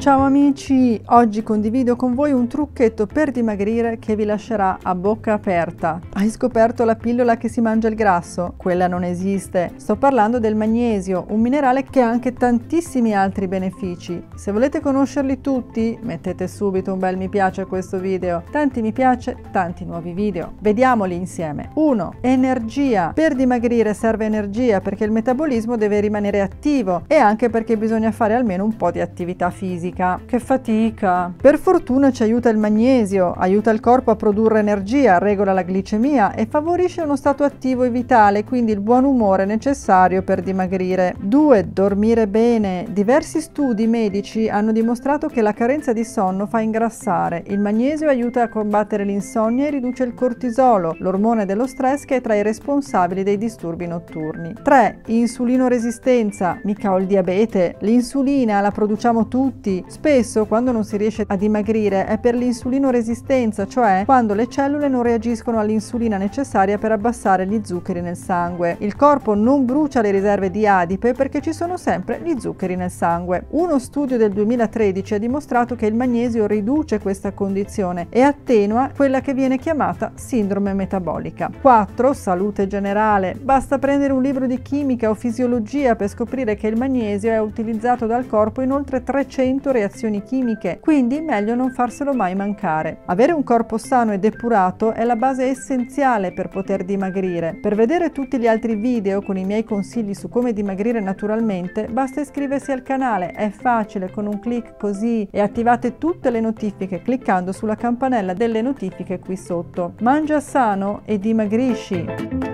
Ciao amici, oggi condivido con voi un trucchetto per dimagrire che vi lascerà a bocca aperta. Hai scoperto la pillola che si mangia il grasso? Quella non esiste. Sto parlando del magnesio, un minerale che ha anche tantissimi altri benefici. Se volete conoscerli tutti, mettete subito un bel mi piace a questo video. Tanti mi piace, tanti nuovi video. Vediamoli insieme. 1. Energia. Per dimagrire serve energia perché il metabolismo deve rimanere attivo e anche perché bisogna fare almeno un po' di attività fisica. Che fatica! Per fortuna ci aiuta il magnesio, aiuta il corpo a produrre energia, regola la glicemia e favorisce uno stato attivo e vitale, quindi il buon umore necessario per dimagrire. 2. Dormire bene. Diversi studi medici hanno dimostrato che la carenza di sonno fa ingrassare. Il magnesio aiuta a combattere l'insonnia e riduce il cortisolo, l'ormone dello stress che è tra i responsabili dei disturbi notturni. 3. Insulinoresistenza. Mica ho il diabete. L'insulina la produciamo tutti. Spesso quando non si riesce a dimagrire è per l'insulinoresistenza, cioè quando le cellule non reagiscono all'insulina necessaria per abbassare gli zuccheri nel sangue. Il corpo non brucia le riserve di adipe perché ci sono sempre gli zuccheri nel sangue. Uno studio del 2013 ha dimostrato che il magnesio riduce questa condizione e attenua quella che viene chiamata sindrome metabolica. 4. Salute generale. Basta prendere un libro di chimica o fisiologia per scoprire che il magnesio è utilizzato dal corpo in oltre 300 reazioni chimiche, quindi meglio non farselo mai mancare. Avere un corpo sano e depurato è la base essenziale per poter dimagrire. Per vedere tutti gli altri video con i miei consigli su come dimagrire naturalmente, basta iscriversi al canale, è facile, con un clic così, e attivate tutte le notifiche cliccando sulla campanella delle notifiche qui sotto. Mangia sano e dimagrisci!